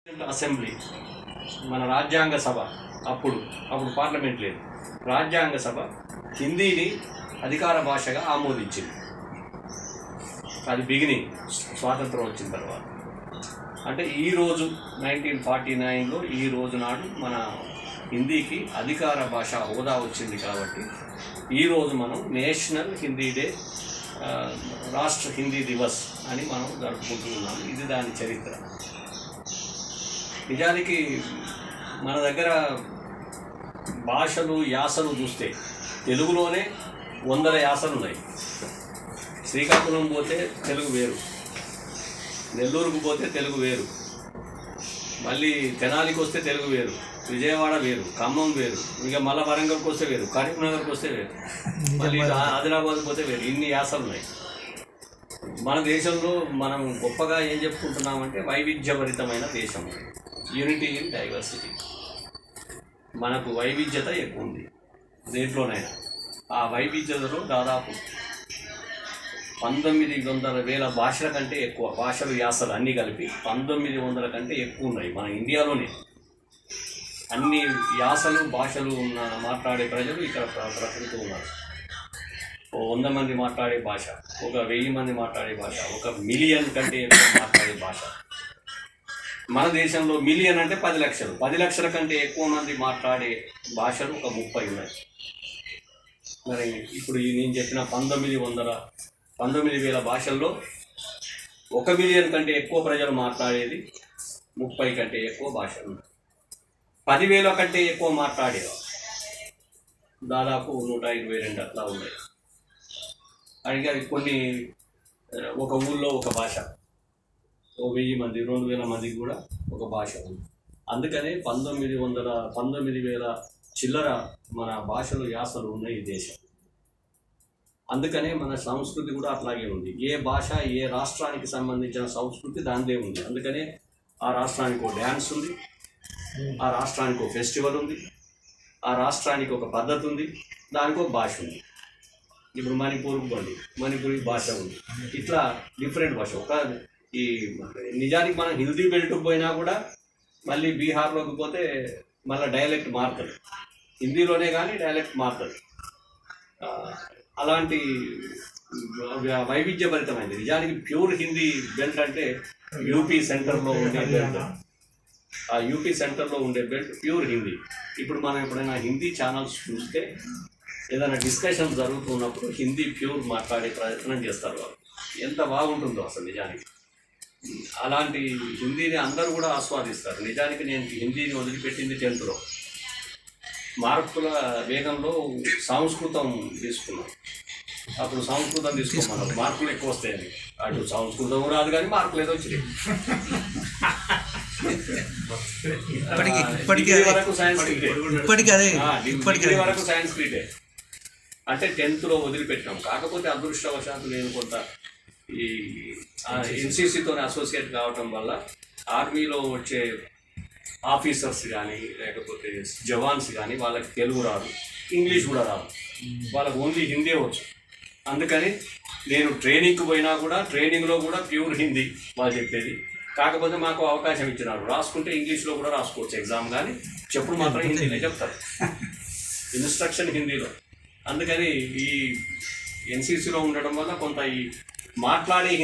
Assembly మన రాజ్యాంగ సభ అప్పుడు పార్లమెంట్ లేదు, రాజ్యాంగ సభ హిందీని అధికార భాషగా ఆమోదించింది. అది బిగినింగ్ స్వాతంత్రం వచ్చిన తర్వాత. అంటే ఈరోజు 1949లో ఈ రోజు నాడు మన హిందీకి అధికార భాష హోదా వచ్చింది. కాబట్టి ఈరోజు మనం నేషనల్ హిందీ డే, రాష్ట్ర హిందీ దివస్ అని మనం జరుపుకుంటున్నాము. ఇది దాని చరిత్ర. నిజానికి మన దగ్గర భాషలు యాసలు చూస్తే తెలుగులోనే 100 యాసలు ఉన్నాయి. శ్రీకాకుళం పోతే తెలుగు వేరు, నెల్లూరుకు పోతే తెలుగు వేరు, మళ్ళీ తెనాలికి వస్తే తెలుగు వేరు, విజయవాడ వేరు, ఖమ్మం వేరు, ఇక మళ్ళీ వరంగల్కి వస్తే వేరు, కరీంనగర్కి వస్తే వేరు, మళ్ళీ ఆదిలాబాద్కి పోతే వేరు. ఇన్ని యాసలు ఉన్నాయి. మన దేశంలో మనం గొప్పగా ఏం చెప్పుకుంటున్నామంటే వైవిధ్యభరితమైన దేశం, యూనిటీ ఇన్ డైవర్సిటీ. మనకు వైవిధ్యత ఎక్కువ ఉంది దేంట్లోనైనా. ఆ వైవిధ్యతలో దాదాపు 19,000 భాషల కంటే ఎక్కువ భాషలు, యాసలు అన్నీ కలిపి 1900 కంటే ఎక్కువ ఉన్నాయి మన ఇండియాలోనే. అన్ని యాసలు భాషలు ఉన్న మాట్లాడే ప్రజలు ఇక్కడ బ్రతుకుతూ ఉన్నారు. 100 మంది మాట్లాడే భాష, 1000 మంది మాట్లాడే భాష, 1 మిలియన్ కంటే ఎక్కువ మాట్లాడే భాష. మన దేశంలో మిలియన్ అంటే 10 లక్షలు, 10 లక్షల కంటే ఎక్కువ మంది మాట్లాడే భాషలు 30 ఉన్నాయి. మరి ఇప్పుడు నేను చెప్పిన 19,000 భాషల్లో 1 మిలియన్ కంటే ఎక్కువ ప్రజలు మాట్లాడేది 30 కంటే ఎక్కువ భాషలు. 10,000 కంటే ఎక్కువ మాట్లాడేది దాదాపు 122 అట్లా ఉన్నాయి. అలాగే కొన్ని ఒక ఊళ్ళో ఒక భాష, 1000 మంది 2000 మందికి కూడా ఒక భాష ఉంది. అందుకనే 19,000 చిల్లర మన భాషలు, యాసలు ఉన్నాయి ఈ దేశం. అందుకనే మన సంస్కృతి కూడా అట్లాగే ఉంది. ఏ భాష, ఏ రాష్ట్రానికి సంబంధించిన సంస్కృతి దానిదే ఉంది. అందుకనే ఆ రాష్ట్రానికి ఒక డ్యాన్స్ ఉంది, ఆ రాష్ట్రానికి ఒక ఫెస్టివల్ ఉంది, ఆ రాష్ట్రానికి ఒక పద్ధతి ఉంది, దానికి ఒక భాష ఉంది. ఇప్పుడు మణిపూర్కి పోండి, మణిపూర్కి భాష ఉంది. ఇట్లా డిఫరెంట్ భాష. ఈ నిజానికి మనం హిందీ బెల్ట్కి పోయినా కూడా మళ్ళీ బీహార్లోకి పోతే మళ్ళీ డైలెక్ట్ మారుతుంది. హిందీలోనే కానీ డైలెక్ట్ మారుతుంది. అలాంటి వైవిధ్యభరితమైంది. నిజానికి ప్యూర్ హిందీ బెల్ట్ అంటే యూపీ సెంటర్లో ఉండే బెల్ట్. ఆ యూపీ సెంటర్లో ఉండే బెల్ట్ ప్యూర్ హిందీ. ఇప్పుడు మనం ఎప్పుడైనా హిందీ ఛానల్స్ చూస్తే ఏదైనా డిస్కషన్ జరుగుతున్నప్పుడు హిందీ ప్యూర్ మాట్లాడే ప్రయత్నం చేస్తారు వాళ్ళు. ఎంత బాగుంటుందో అసలు నిజానికి. అలాంటి హిందీని అందరూ కూడా ఆస్వాదిస్తారు. నిజానికి నేను హిందీని వదిలిపెట్టింది 10th. మార్కుల వేగంలో సంస్కృతం తీసుకున్నాను. అప్పుడు సంస్కృతం తీసుకోమన్నారు, మార్కులు ఎక్కువ వస్తాయని. అటు సంస్కృతం రాదు కానీ మార్కులు ఏదో వచ్చినాయి. డిగ్రీ వరకు సాంస్క్రిటే అంటే 10th వదిలిపెట్టినాం. కాకపోతే అదృష్టవశాత్తు నేను కొంత ఈ ఎన్సీసీతో అసోసియేట్ కావటం వల్ల ఆర్మీలో వచ్చే ఆఫీసర్స్ కానీ లేకపోతే జవాన్స్ కానీ వాళ్ళకి తెలుగు రాదు, ఇంగ్లీష్ కూడా రాదు, వాళ్ళకి ఓన్లీ హిందీ వచ్చు. అందుకని నేను ట్రైనింగ్కి పోయినా కూడా ట్రైనింగ్లో కూడా ప్యూర్ హిందీ వాళ్ళు చెప్పేది. కాకపోతే మాకు అవకాశం ఇచ్చినారు, రాసుకుంటే ఇంగ్లీష్లో కూడా రాసుకోవచ్చు ఎగ్జామ్, కానీ చెప్పుడు మాత్రం హిందీలో చెప్తారు, ఇన్స్ట్రక్షన్ హిందీలో. అందుకని ఈ ఎన్సీసీలో ఉండడం వల్ల కొంత ఈ మాట్లాడే